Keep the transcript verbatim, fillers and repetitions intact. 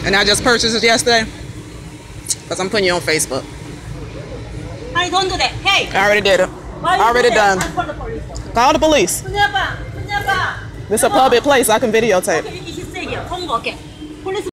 And I just purchased it yesterday. Because I'm putting you on Facebook. I don't do that. Hey. I already did it. Why Already do done. Call the police. Call the police. This is a public place. I can videotape. Okay, you should say here. Police